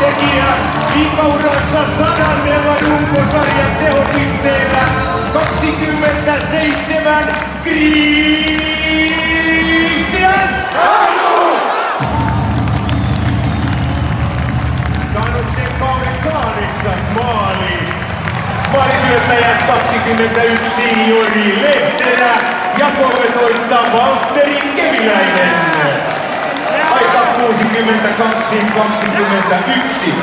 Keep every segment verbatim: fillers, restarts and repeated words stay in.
tekijä viikauransa sadannella runkosarjan tehopisteellä kaksikymmentäseitsemän Kristian Anu! Tanuksen kauden kahdeksas maali. Maalisyöttäjät kaksikymmentäyksi Jori Lehterä ja kolmetoista Valtteri Keviläinen. Aika kuusikymmentäkaksi kaksikymmentäyksi.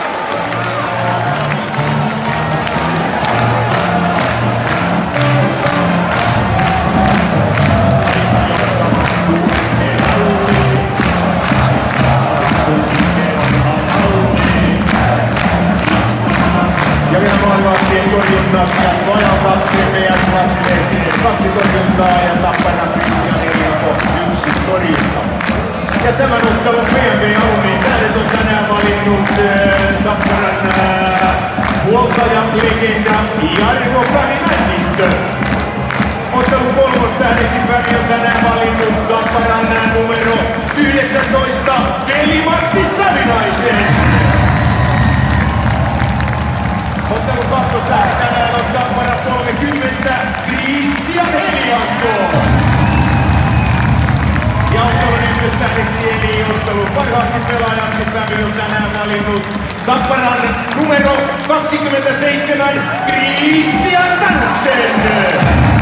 Ja vielä maalivahtien torjunnat ja ajalta T P S Lassi Lehtinen kaksi torjuntaa ja Tappara Kristian Helppo yksi torjunta. Ja tämän ottelun P M V-alumniin tähdet on tänään valinnut äh, Tapparan äh, huoltajan legenda Jarmo Pävi Männistö. Ottelun kolmostähdeksi Pävi on tänään valinnut Tapparan äh, numero yhdeksäntoista Veli-Matti Savinaisen. Ottelun kakkostähdet tänään on Tappara kolmekymmentä Kristian Helianko. Ja ottelun ykköstähdeksi eli ottelun parhaaksi pelaajaksi Pävi on tänään valinnut Tapparan numero kaksikymmentäseitsemän Kristian Tanuksen.